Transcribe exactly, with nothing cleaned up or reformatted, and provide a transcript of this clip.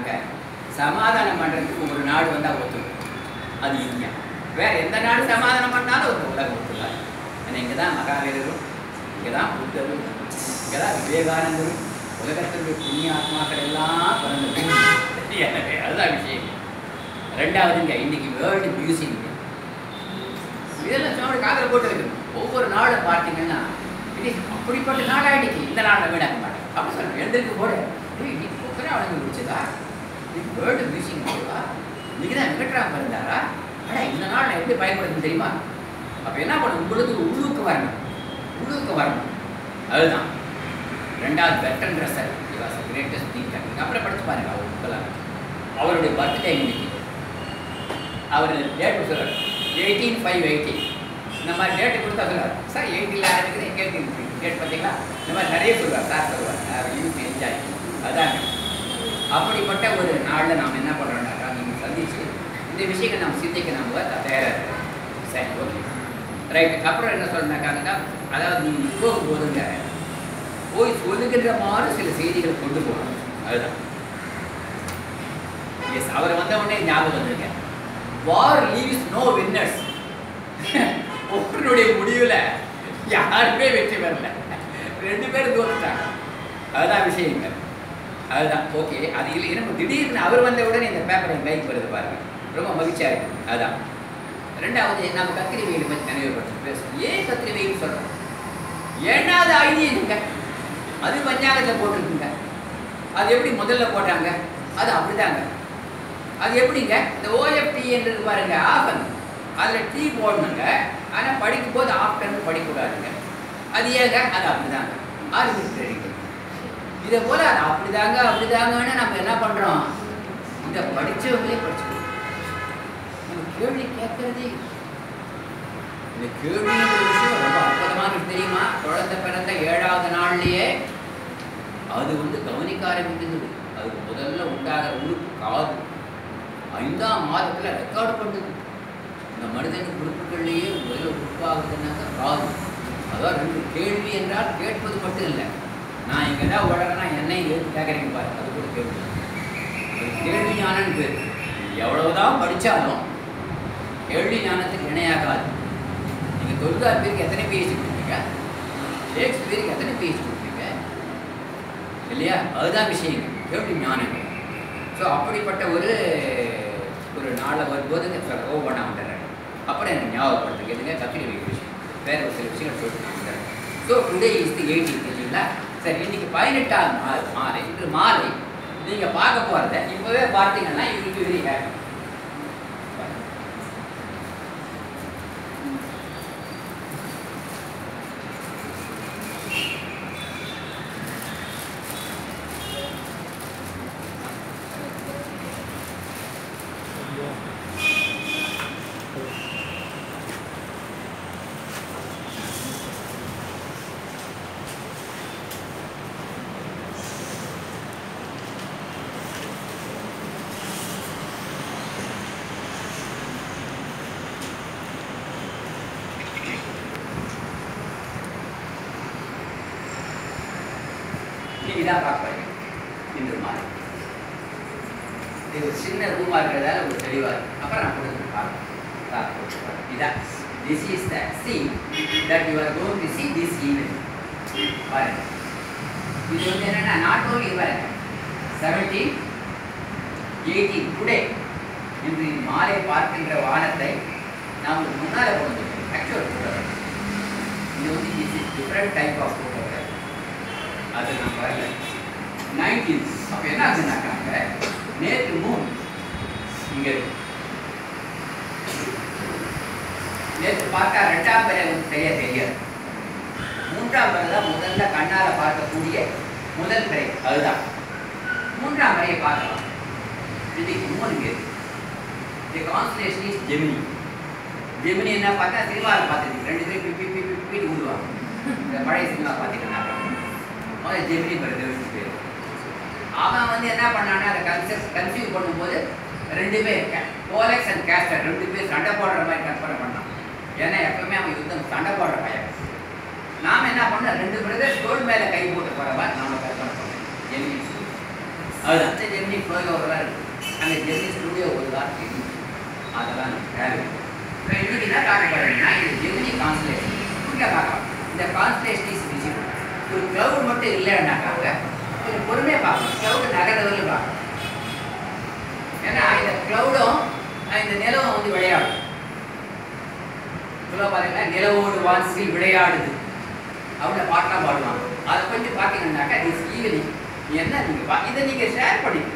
சமாதானம் பண்ணுறதுக்கு ஒரு நாடு வந்தால் ஒத்துக்கும், அது இந்தியா. வேறு எந்த நாடு சமாதானம் பண்ணாலும் ஒரு உலகம் ஒத்துக்காது. ஏன்னா இங்கே தான் மகாவீரரும், இங்கே தான் புத்தரும், இங்கே தான் விவேகானந்தரும், உலகத்தினுடைய புண்ணிய ஆத்மாக்கள் எல்லாம் பிறந்து. எனவே அதுதான் விஷயம். ரெண்டாவதுங்க, இன்னைக்கு வேர்ல்டு மியூசியம் இதெல்லாம் சொன்ன காதல் போட்டு இருக்கணும். ஒவ்வொரு நாளும் பார்த்தீங்கன்னா இது அப்படிப்பட்ட நாளாக இன்னைக்கு இந்த நாளில் வீடாக்க மாட்டேன் அப்படி சொல்கிறேன். எழுந்திருக்கு போட இன்னைக்கு பொக்கரா வழங்கி முடிச்சதா, இன்னைக்கு வேர்ல்டு மியூசியம் போடுவா, இன்னைக்கு தான் வெங்கட்ராம் இருந்தாரா, ஆனால் இந்த நாள் நான் எப்படி பயன்படுத்துன்னு தெரியுமா? அப்போ என்ன பண்ணணும், உங்களுக்கு உள்ளுக்கு வரணும், உள்ளுக்கு வரணும். அதுதான் ரெண்டாவது Bertrand Russell, he was the greatest thinker. நீங்கள் அப்புறம் படிச்சு பாருங்க அவர் புக்கெல்லாம். அவருடைய பர்த்டே இன்னைக்கு, அவர் டேட் சொல்கிறார் எயிட்டீன் ஃபைவ் எயிட்டி. இந்த மாதிரி டேட்டு கொடுத்தா சொல்லுவார், சார் எயிட்டியில் ஆரம்பிக்குது எங்கே டேட் பார்த்தீங்களா, இந்த மாதிரி நிறைய சொல்லுவார். சார் சொல்லுவார் யூஸ் என்ஜாய். அதாங்க அப்படிப்பட்ட ஒரு நாளில் நாம் என்ன பண்ணுறோம்னாக்கா, நீங்கள் சந்திச்சு இந்த விஷயங்கள் நம்ம சிந்திக்க நம்ம தயாராக இருக்கிறோம். சரி, ஓகே, ரைட். அப்புறம் என்ன சொல்லணுனாக்காங்கன்னா, அதாவது நீங்கள் போகும்போதுங்க போய் சொல்லுகின்ற மாதிரி சில செய்திகளை கொண்டு போகணும். அதுதான் எஸ். அவர் வந்த உடனே ஞாபகம் வந்துருங்க, வார் லீவ்ஸ் நோ வின்னர்ஸ். ஒருவருடைய முடிவில் யாருமே வெற்றி பெறல, ரெண்டு பேரும் தோற்றுட்டாங்க. அதுதான் விஷயங்கள். அதுதான் ஓகே. அது இல்லை எனக்கு திடீர்னு அவர் வந்த உடனே இந்த பேப்பரை லைக் வருது பாருங்க, ரொம்ப மகிழ்ச்சியாக இருக்குது. அதுதான் ரெண்டாவது, நம்ம கத்திரி வெயில் பற்றி நினைவுபடுத்தி பேசுவோம். ஏன் கத்திரி வெயில் சொல்கிறோம்? ஏன்னா அது ஐடியா, அது பஞ்சாங்கத்தில் போட்டிருக்குங்க. அது எப்படி முதல்ல போட்டாங்க, அது அப்படிதாங்க. அது எப்படிங்க, இந்த ஓஎஃப்டி என்று பாருங்க, ஆஃபன் அதில் டீ போடணுங்க, ஆனால் படிக்கும் போது ஆஃப்டர்னு படிக்கக்கூடாதுங்க. அது ஏங்க, அது அப்படிதாங்க. ஆர்பிட்ரரிங்க. இதை போல் அது அப்படிதாங்க அப்படிதாங்கன்னு நம்ம என்ன பண்ணுறோம், இந்த படித்தவங்களே படிச்சுக்கணும். நம்ம கேள்வி கேட்கறதே, இந்த கேள்விங்கிற விஷயம் ரொம்ப அற்புதமாக தெரியுமா? குழந்தை பிறந்த ஏழாவது நாள்லேயே அது வந்து கவனிக்க ஆரம்பிக்குது. அதுக்கு முதல்ல உண்டாகிற உறுப்பு காது. ஐந்தாம் மாதத்தில் ரெக்கார்டு பண்ணுது. இந்த மனிதன் உறுப்புகள்லேயே முதல்ல உறுப்பாகுதுன்னாக்கா காது. அதாவது ரெண்டு கேள்வி என்றால் கேட்பது மட்டும் இல்லை, நான் இங்கே தான் உடனே என்னையும் எடுத்து கேட்குறீங்க பாரு, அது கூட கேள்வி. அது கேள்வி ஞானம்னு பேர். எவ்வளவுதான் படித்தாலும் கேள்வி ஞானத்துக்கு இணையாகாது. நீங்கள் தொழிலாளர் பேருக்கு எத்தனை பிஹெச்டி கொடுப்பீங்க, ஷேக்ஸ்பியருக்கு எத்தனை பிஹெச்டி கொடுப்பீங்க இல்லையா? அதுதான் விஷயங்க, கேள்வி ஞானம். ஸோ அப்படிப்பட்ட ஒரு ஒரு நாளை வரும்போது சொல்ல ஒவ்வொன்றா வந்துடுறேன். அப்புறம் எனக்கு ஞாபகப்படுத்துக்கிறதுங்க கத்திரி வைக்கிற விஷயம், வேறு ஒரு சில விஷயங்கள் சொல்லிட்டு வந்துடுறேன். So today is the eighteenth இல்லைங்களா? சரி, இன்னைக்கு பதினெட்டாம் நாள் மாலை, இன்று மாலை நீங்கள் பார்க்க போகிறத இப்போவே பார்த்தீங்கன்னா இவருக்கு வெரி ஹேப்பி. இதான் பார்க்க இன்று மாலை. இது ஒரு சின்ன ரூமாக இருக்கிறதால ஒரு தெளிவாக இருக்கும். அப்புறம் நான் கொடுத்து பார்க்க இதான் this is the scene that you are going to see this evening. பாருங்க, இது வந்து என்னன்னா நாட் ஓன்லி பாருங்க செவன்டீன் எயிட்டீன் டுடே, இன்று மாலை பார்க்கின்ற வானத்தை நாம் முன்னால் கொண்டு வந்தோம். ஆக்சுவல் ஃபோட்டோகிராஃப் இது வந்து is is different type of photograph. அது நான் வரல நைன்டீன். அப்போ என்ன ஆச்சுன்னாக்காங்க, நேற்று மூணு இங்கே நேற்று பார்த்தா ரெண்டாம் பிறை வந்து சரியா தெரியாது. மூன்றாம் பிறை தான் முதல்ல கண்ணால் பார்க்கக்கூடிய முதல் பிறை. அதுதான் மூன்றாம் பிறையை பார்க்கலாம். இன்னைக்கு மூணு பேர். The constellation is Gemini. Gemini என்ன பார்த்தா சினிமாவில் பார்த்துருக்கு, ரெண்டு பேரும் பிப்பி பிப்பி பிப்பி ஊடுவாங்க. இந்த பழைய சினிமா பார்த்துக்கிட்டாங்க. முதல்ல ஜெமினி பிறகு பேர். அவன் வந்து என்ன பண்ணான்னா அதை கன்செப்ட் கன்சியூவ் பண்ணும்போது ரெண்டு பேர் போலெக்ஸ் அண்ட் கேஸ்டர் ரெண்டு பேர் சண்டை போடுற மாதிரி கற்பனை பண்ணான். ஏன்னா எப்பவுமே அவன் யுத்தம் சண்டை போடுற பையன். நாம் என்ன பண்ணோம், ரெண்டு பிரதர்ஸ் தோல் மேலே கை போட்டு போகிற மாதிரி நாம் கற்பனை பண்ணோம். ஜெமினி அது அந்த ஜெர்னி ஃப்ளோயோவெல்லாம் இருக்குது. அந்த ஜெர்னி ஸ்டூடியோ ஒரு தான் இருக்குது. அதெல்லாம் தேவை. இப்போ இன்றைக்கி என்ன பார்க்க போகிறீங்கன்னா இது ஜெர்னி கான்ஸ்டலேஷன் இங்கே பார்க்கலாம். இந்த கான்ஸ்டலேஷன் இஸ் விசிபிள். ஒரு க்ளவுட் மட்டும் இல்லைன்னாக்காங்க கொஞ்சம் பொறுமையாக பார்க்கணும். க்ளவுட் நகர்றதில் பார்க்கணும். ஏன்னா இந்த க்ளவுடும் இந்த நிலவும் வந்து விளையாடும். சொல்ல பாருங்களா, நிலவோடு வான்சில் விளையாடுது அப்படின்னு பாட்டெலாம் பாடுவாங்க. அதை கொஞ்சம் பார்த்தீங்கன்னாக்கா இட்ஸ் ஈவினிங். என்ன நீங்கள் பா இதை நீங்கள் ஷேர் பண்ணிக்கணும்.